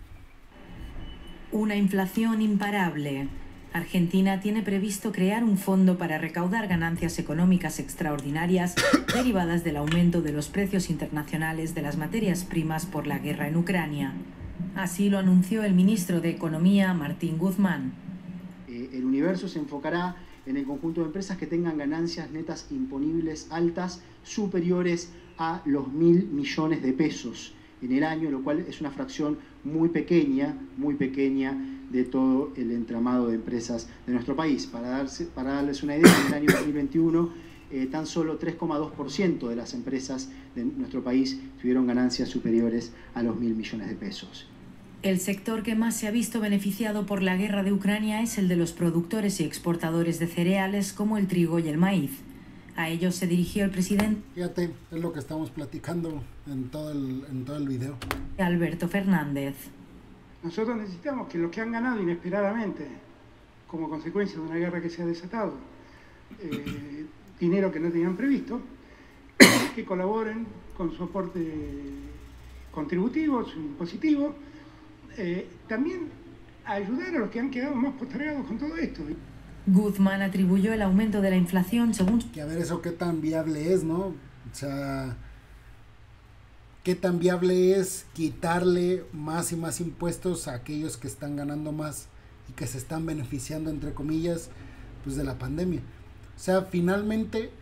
Una inflación imparable. Argentina tiene previsto crear un fondo para recaudar ganancias económicas extraordinarias derivadas del aumento de los precios internacionales de las materias primas por la guerra en Ucrania. Así lo anunció el ministro de Economía, Martín Guzmán. Eh, el universo se enfocará en el conjunto de empresas que tengan ganancias netas imponibles altas superiores a los mil millones de pesos en el año, lo cual es una fracción muy pequeña, muy pequeña de todo el entramado de empresas de nuestro país. Para, darse, para darles una idea, en el año dos mil veintiuno, eh, tan solo tres coma dos por ciento de las empresas de nuestro país tuvieron ganancias superiores a los mil millones de pesos. El sector que más se ha visto beneficiado por la guerra de Ucrania es el de los productores y exportadores de cereales como el trigo y el maíz. A ellos se dirigió el presidente. Fíjate, es lo que estamos platicando en todo el, en todo el video. Alberto Fernández. Nosotros necesitamos que los que han ganado inesperadamente, como consecuencia de una guerra que se ha desatado, eh, dinero que no tenían previsto, que colaboren con su aporte contributivo, su impositivo, eh, también a ayudar a los que han quedado más postergados con todo esto. Guzmán atribuyó el aumento de la inflación según... Que a ver eso qué tan viable es, ¿no? O sea, qué tan viable es quitarle más y más impuestos a aquellos que están ganando más y que se están beneficiando, entre comillas, pues de la pandemia. O sea, finalmente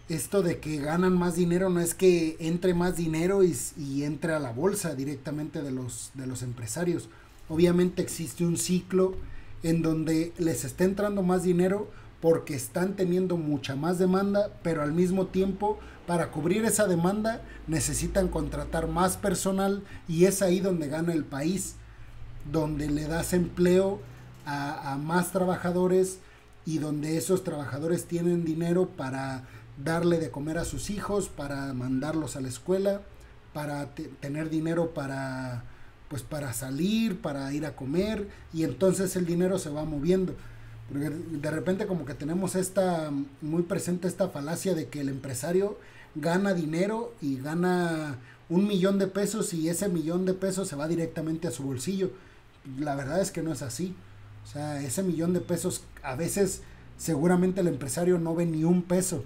esto de que ganan más dinero no es que entre más dinero y, y entre a la bolsa directamente de los, de los empresarios. Obviamente existe un ciclo en donde les está entrando más dinero porque están teniendo mucha más demanda, pero al mismo tiempo para cubrir esa demanda necesitan contratar más personal, y es ahí donde gana el país, donde le das empleo a, a más trabajadores y donde esos trabajadores tienen dinero para darle de comer a sus hijos, para mandarlos a la escuela, para te- tener dinero para, pues para salir, para ir a comer, y entonces el dinero se va moviendo. Porque de repente como que tenemos esta muy presente esta falacia de que el empresario gana dinero y gana un millón de pesos y ese millón de pesos se va directamente a su bolsillo. La verdad es que no es así. O sea, ese millón de pesos a veces seguramente el empresario no ve ni un peso.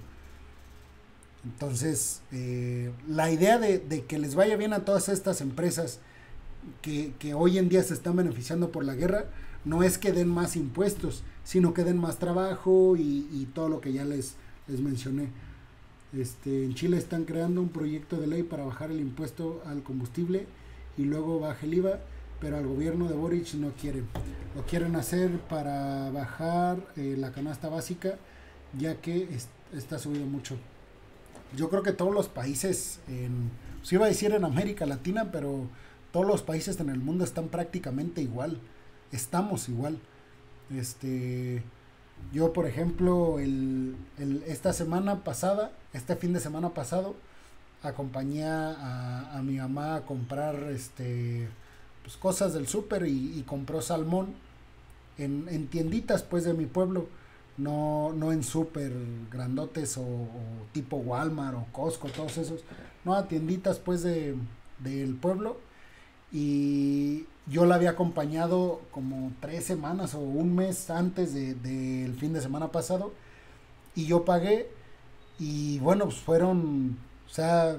Entonces, eh, la idea de, de que les vaya bien a todas estas empresas que, que hoy en día se están beneficiando por la guerra, no es que den más impuestos, sino que den más trabajo y, y todo lo que ya les, les mencioné. Este, en Chile están creando un proyecto de ley para bajar el impuesto al combustible y luego baja el I V A, pero al gobierno de Boric no quieren. Lo quieren hacer para bajar eh, la canasta básica, ya que es, está subido mucho. Yo creo que todos los países, en, se iba a decir en América Latina, pero todos los países en el mundo están prácticamente igual. Estamos igual. Este, yo, por ejemplo, el, el, esta semana pasada, este fin de semana pasado, acompañé a, a mi mamá a comprar este, pues, cosas del súper y, y compró salmón en, en tienditas pues de mi pueblo. No, no en súper grandotes o, o tipo Walmart o Costco, todos esos. No, a tienditas pues de del pueblo. Y yo la había acompañado como tres semanas o un mes antes del de, de fin de semana pasado. Y yo pagué. Y bueno, pues fueron, o sea,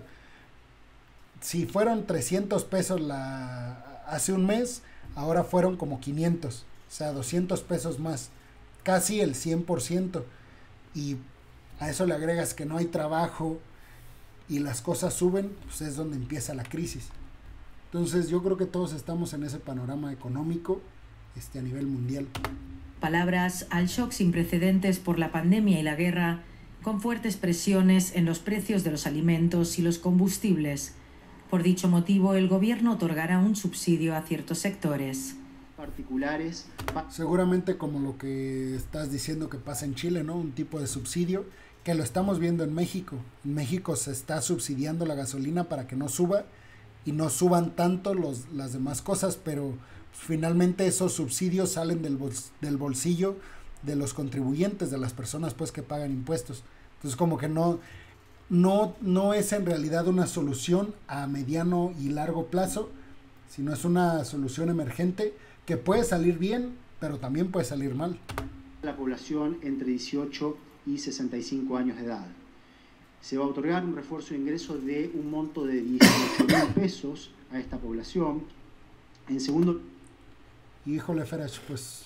si fueron trescientos pesos la, hace un mes, ahora fueron como quinientos. O sea, doscientos pesos más. Casi el cien por ciento, y a eso le agregas que no hay trabajo y las cosas suben, pues es donde empieza la crisis. Entonces yo creo que todos estamos en ese panorama económico este, a nivel mundial. Palabras al shock sin precedentes por la pandemia y la guerra, con fuertes presiones en los precios de los alimentos y los combustibles. Por dicho motivo, el gobierno otorgará un subsidio a ciertos sectores particulares. Seguramente como lo que estás diciendo que pasa en Chile, ¿no? Un tipo de subsidio que lo estamos viendo en México. En México se está subsidiando la gasolina para que no suba y no suban tanto los, las demás cosas, pero finalmente esos subsidios salen del, bols, del bolsillo de los contribuyentes, de las personas pues que pagan impuestos. Entonces como que no, no, no es en realidad una solución a mediano y largo plazo, sino es una solución emergente que puede salir bien, pero también puede salir mal. La población entre dieciocho y sesenta y cinco años de edad. Se va a otorgar un refuerzo de ingreso de un monto de dieciocho mil pesos a esta población. En segundo... Híjole, Ferach, pues...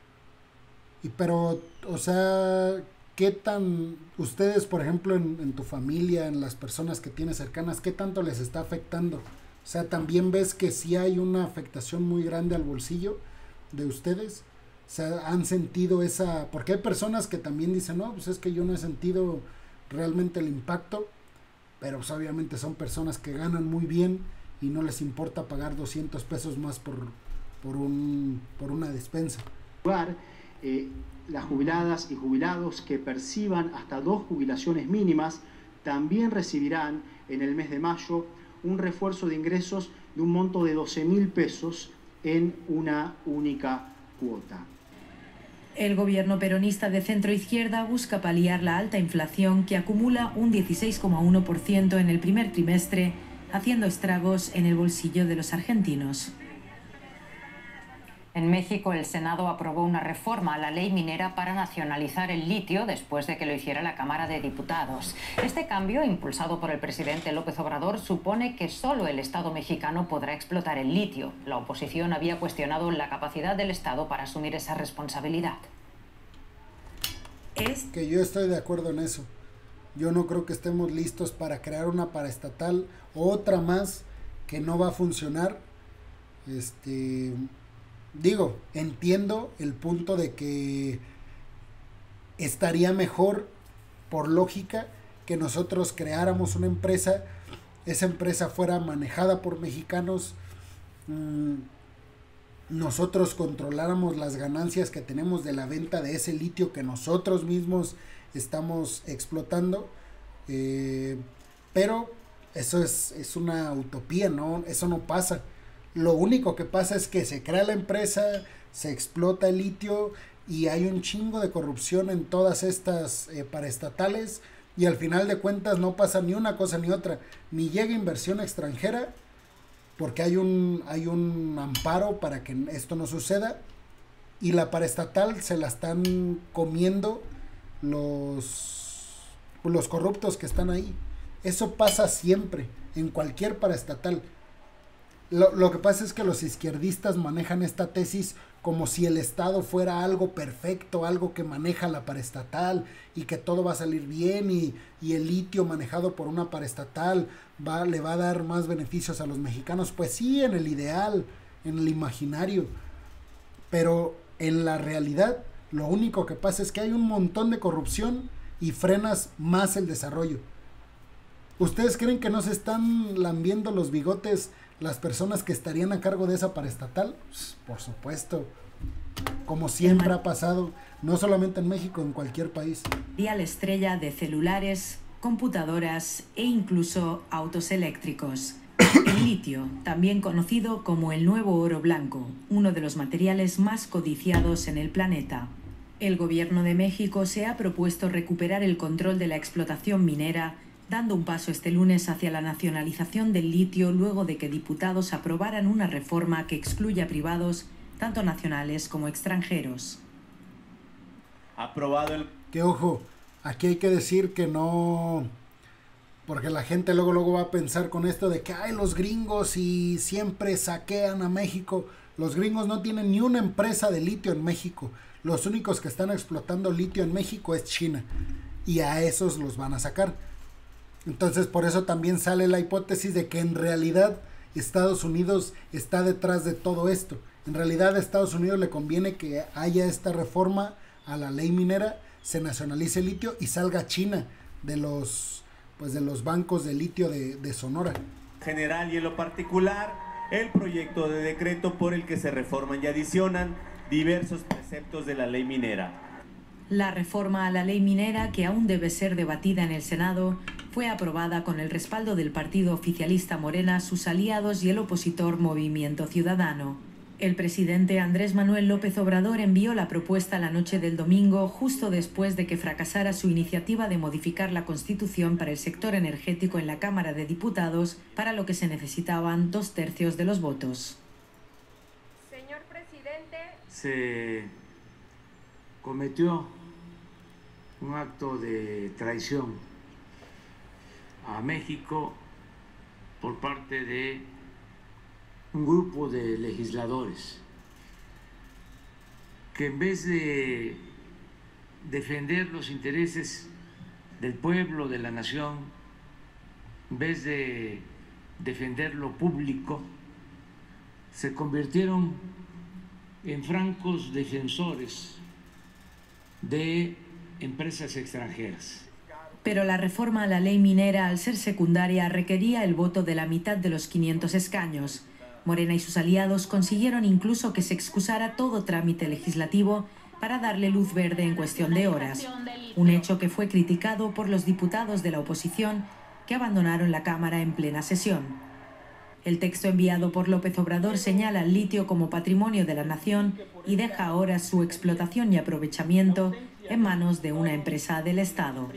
Y pero, o sea, ¿qué tan... Ustedes, por ejemplo, en, en tu familia, en las personas que tienes cercanas, ¿qué tanto les está afectando? O sea, también ves que sí hay una afectación muy grande al bolsillo de ustedes. O sea, han sentido esa... Porque hay personas que también dicen, no, pues es que yo no he sentido realmente el impacto. Pero pues obviamente son personas que ganan muy bien y no les importa pagar doscientos pesos más por, por, un, por una despensa. Eh, las jubiladas y jubilados que perciban hasta dos jubilaciones mínimas también recibirán en el mes de mayo un refuerzo de ingresos de un monto de doce mil pesos en una única cuota. El gobierno peronista de centro-izquierda busca paliar la alta inflación que acumula un dieciséis coma uno por ciento en el primer trimestre, haciendo estragos en el bolsillo de los argentinos. En México, el Senado aprobó una reforma a la ley minera para nacionalizar el litio después de que lo hiciera la Cámara de Diputados. Este cambio, impulsado por el presidente López Obrador, supone que solo el Estado mexicano podrá explotar el litio. La oposición había cuestionado la capacidad del Estado para asumir esa responsabilidad. Es que yo estoy de acuerdo en eso. Yo no creo que estemos listos para crear una paraestatal, otra más que no va a funcionar. Este, digo, entiendo el punto de que estaría mejor, por lógica, que nosotros creáramos una empresa, esa empresa fuera manejada por mexicanos, mmm, nosotros controláramos las ganancias que tenemos de la venta de ese litio que nosotros mismos estamos explotando, eh, pero eso es, es una utopía, ¿no? Eso no pasa. Lo único que pasa es que se crea la empresa, se explota el litio y hay un chingo de corrupción en todas estas eh, paraestatales, y al final de cuentas no pasa ni una cosa ni otra, ni llega inversión extranjera porque hay un, hay un amparo para que esto no suceda, y la paraestatal se la están comiendo los, los corruptos que están ahí. Eso pasa siempre, en cualquier paraestatal. Lo, lo que pasa es que los izquierdistas manejan esta tesis como si el Estado fuera algo perfecto, algo que maneja la paraestatal y que todo va a salir bien, y, y el litio manejado por una paraestatal va, le va a dar más beneficios a los mexicanos. Pues sí, en el ideal, en el imaginario, pero en la realidad lo único que pasa es que hay un montón de corrupción y frenas más el desarrollo. ¿Ustedes creen que no se están lambiendo los bigotes las personas que estarían a cargo de esa paraestatal? Pues, por supuesto, como siempre ha pasado, no solamente en México, en cualquier país. Y a la estrella de celulares, computadoras e incluso autos eléctricos. El litio, también conocido como el nuevo oro blanco, uno de los materiales más codiciados en el planeta. El gobierno de México se ha propuesto recuperar el control de la explotación minera, dando un paso este lunes hacia la nacionalización del litio luego de que diputados aprobaran una reforma que excluya a privados, tanto nacionales como extranjeros. Aprobado el... Que ojo, aquí hay que decir que no... Porque la gente luego, luego va a pensar con esto de que ay, los gringos y siempre saquean a México. Los gringos no tienen ni una empresa de litio en México. Los únicos que están explotando litio en México es China. Y a esos los van a sacar. Entonces por eso también sale la hipótesis de que en realidad Estados Unidos está detrás de todo esto. En realidad a Estados Unidos le conviene que haya esta reforma a la ley minera, se nacionalice el litio y salga China de los, pues de los bancos de litio de, de Sonora. General y en lo particular, el proyecto de decreto por el que se reforman y adicionan diversos preceptos de la ley minera. La reforma a la ley minera, que aún debe ser debatida en el Senado, fue aprobada con el respaldo del partido oficialista Morena, sus aliados y el opositor Movimiento Ciudadano. El presidente Andrés Manuel López Obrador envió la propuesta la noche del domingo, justo después de que fracasara su iniciativa de modificar la Constitución para el sector energético en la Cámara de Diputados, para lo que se necesitaban dos tercios de los votos. Señor presidente, se cometió un acto de traición a México por parte de un grupo de legisladores que en vez de defender los intereses del pueblo, de la nación, en vez de defender lo público, se convirtieron en francos defensores de empresas extranjeras. Pero la reforma a la ley minera, al ser secundaria, requería el voto de la mitad de los quinientos escaños. Morena y sus aliados consiguieron incluso que se excusara todo trámite legislativo para darle luz verde en cuestión de horas, un hecho que fue criticado por los diputados de la oposición que abandonaron la Cámara en plena sesión. El texto enviado por López Obrador señala al litio como patrimonio de la nación y deja ahora su explotación y aprovechamiento en manos de una empresa del Estado.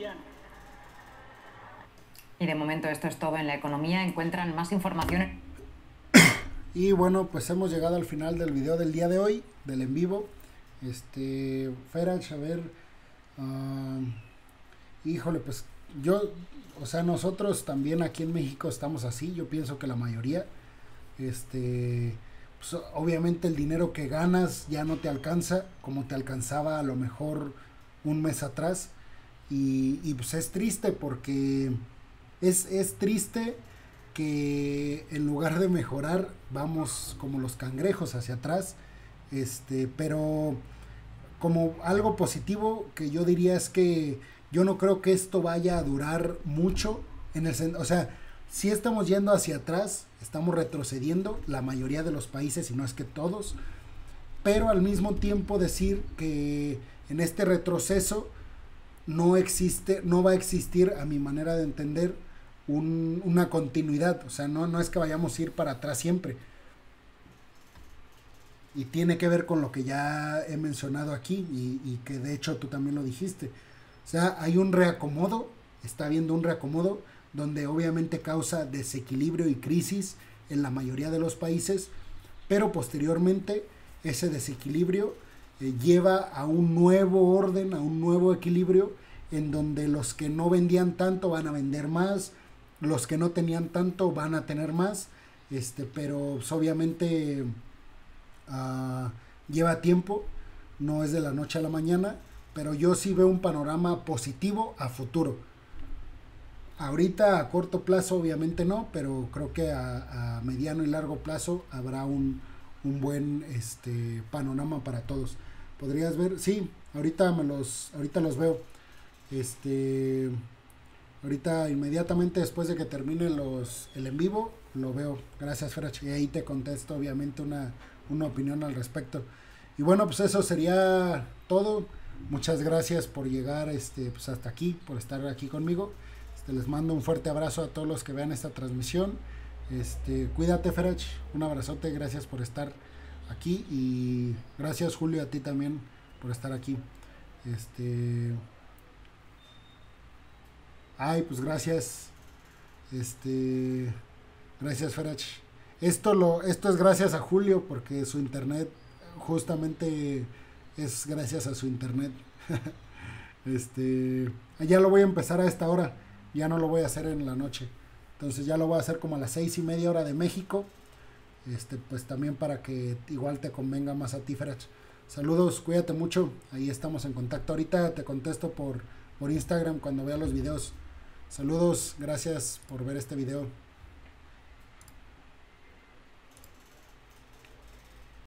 Y de momento esto es todo en la economía. Encuentran más información. Y bueno, pues hemos llegado al final del video del día de hoy, del en vivo. Este, Ferach, a ver, uh, híjole, pues yo, o sea, nosotros también aquí en México estamos así, yo pienso que la mayoría, este, pues obviamente el dinero que ganas ya no te alcanza como te alcanzaba a lo mejor un mes atrás, Y, y pues es triste porque es, es triste que en lugar de mejorar vamos como los cangrejos hacia atrás, este, pero como algo positivo que yo diría es que yo no creo que esto vaya a durar mucho, en el, o sea, si estamos yendo hacia atrás, estamos retrocediendo la mayoría de los países, si no es que todos, pero al mismo tiempo decir que en este retroceso no existe, no va a existir, a mi manera de entender, un, una continuidad, o sea, no, no es que vayamos a ir para atrás siempre. Y tiene que ver con lo que ya he mencionado aquí y, y que de hecho tú también lo dijiste. O sea, hay un reacomodo, está habiendo un reacomodo donde obviamente causa desequilibrio y crisis en la mayoría de los países, pero posteriormente ese desequilibrio eh, lleva a un nuevo orden, a un nuevo equilibrio en donde los que no vendían tanto van a vender más, los que no tenían tanto van a tener más, este, pero pues, obviamente uh, lleva tiempo, no es de la noche a la mañana, pero yo sí veo un panorama positivo a futuro. Ahorita a corto plazo obviamente no, pero creo que a, a mediano y largo plazo habrá un, un buen este, panorama para todos. ¿Podrías ver? Sí, ahorita me los, ahorita los veo. Este, ahorita inmediatamente después de que termine los, el en vivo, lo veo. Gracias, Ferach. Y ahí te contesto obviamente una, una opinión al respecto. Y bueno, pues eso sería todo. Muchas gracias por llegar este, pues hasta aquí, por estar aquí conmigo. Este, les mando un fuerte abrazo a todos los que vean esta transmisión. Este, cuídate, Ferach. Un abrazote, gracias por estar aquí. Y gracias, Julio, a ti también por estar aquí. Este. Ay, pues gracias. Este. Gracias, Ferach. Esto lo, esto es gracias a Julio, porque su internet justamente es gracias a su internet. Este, ya lo voy a empezar a esta hora, ya no lo voy a hacer en la noche, entonces ya lo voy a hacer como a las seis y media hora de México, este, pues también para que igual te convenga más a ti, Ferach. Saludos, cuídate mucho, ahí estamos en contacto. Ahorita te contesto por, por Instagram cuando vea los videos. Saludos, gracias por ver este video.